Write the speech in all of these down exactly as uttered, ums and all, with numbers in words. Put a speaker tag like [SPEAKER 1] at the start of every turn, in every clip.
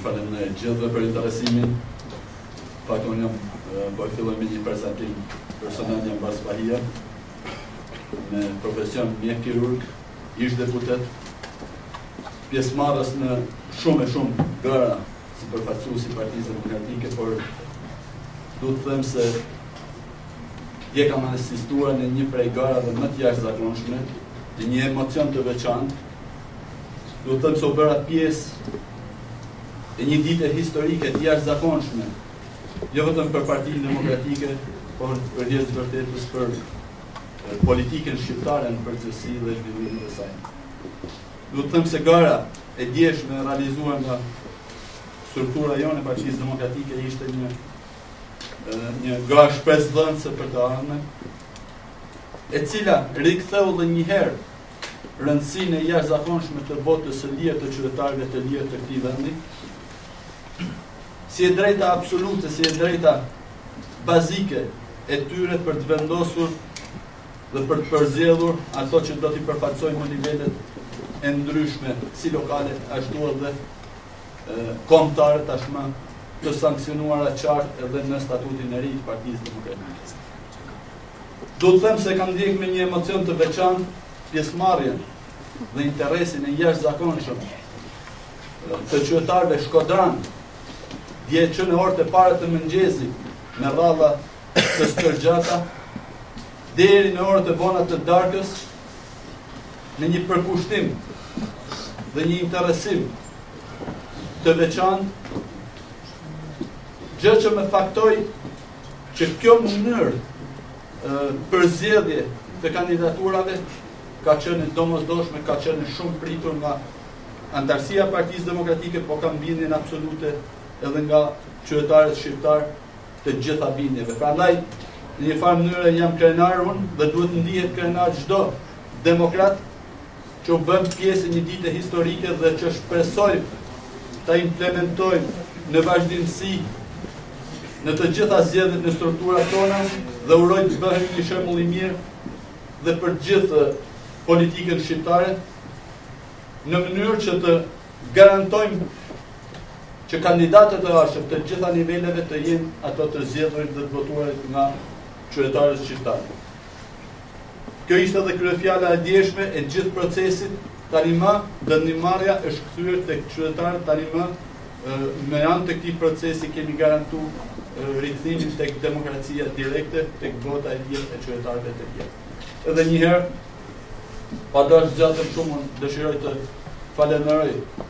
[SPEAKER 1] Faleminderit gjithëve për interesimin. Fakt unë jam po filloj me një prezantim personal, jam Bas Bahia, me profesion mjek kirurg, ish deputet, pjesëmarrës në shumë e shumë gara si përfaqësues i Partisë Demokratike, por duhet të them se dje kam asistuar në një prej garave më të jashtëzakonshme, në një emocion të veçantë. Duhet të them se u bëra pjesë e një dite historike të jashtëzakonshme, jo vetëm për Partinë Demokratike, por për rrjedhë vërtetës për politikën shqiptare në përgjithësi dhe zhvillimin e saj. Duhet të them se gara e djeshme realizuar nga struktura jonë e Partisë Demokratike ishte një një garë shpresdhënëse për të ardhmen, e cila riktheu edhe një herë rëndësinë e jashtëzakonshme të votës së lirë të qytetarëve të lirë të këtij vendi, si e drejta absolute, si e drejta bazike e tyre për të vendosur dhe për të përzgjedhur ato që do t'i përfaqësojnë në nivelet e ndryshme, si lokale, ashtu edhe kombëtare tashmë të sankcionuara qartë edhe në statutin e ri të Partisë Demokratike. Do të them se kam ndjek me një emocion të veçantë pjesëmarrjen dhe interesin e jashtëzakonshëm të qytetarëve shkodran, dje që në orët e parë të mëngjesit me radha të stërgjata, deri në orët e vona të darkës, në një përkushtim dhe një interesim të veçantë, gjë që me faktoj që kjo mënyrë përzgjedhje të kandidaturave ka qenë domosdoshme, ka qenë shumë pritur nga antarësia e Partisë Demokratike, po ka bindjen absolute edhe nga qytetarët shqiptar të gjitha bindjeve. Prandaj, në një farë mënyrë jam krenar unë dhe duhet ndihet krenar çdo demokrat që u bën pjesë një dite historike dhe që shpresoj ta implementojmë në vazhdimsi në të gjitha zgjedhjet në strukturat tona dhe uroj të bëhemi një shembull i mirë dhe për gjithë politikën shqiptare, në mënyrë që të garantojmë që kandidatët e arshëm të gjitha niveleve të jenë ato të zgjedhurit dhe të votuarit nga qytetarët shqiptarë. Kjo ishte edhe kryefjala e djeshme e gjithë procesit, tani më vendimmarrja është kthyer tek qytetarët, tani më me anë të këtij procesi kemi garantuar rikthimin tek demokracia direkte, tek vota e lirë e qytetarëve të tjerë. Edhe një herë, pa dash zgjatëm shumë, dëshiroj të falenderoj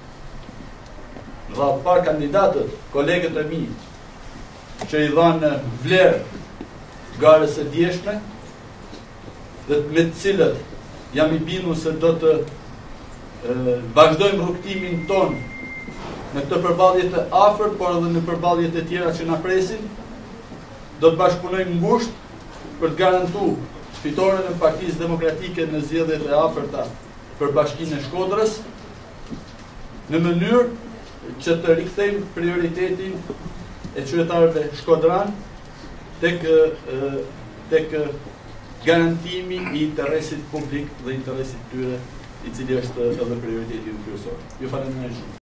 [SPEAKER 1] nga par kandidatët, kolegët e mi, që i dhanë vlerë garës së djeshme, dhe me të cilët jam i bindur se do të e, vazhdojmë rrugtimin ton në këtë përballje të afërt, por edhe në përballje të tjera që na presin. Do të bashkëpunojmë ngushtë për të garantuar fitoren e Partisë Demokratike në zgjedhjet e afërta për Bashkinë e Shkodrës, në mënyrë që të rikthejmë prioritetin e qytetarëve shkodran tek tek garantimi i interesit publik dhe interesit tyre, i cili është edhe prioriteti kryesor. Ju falenderoj shumë.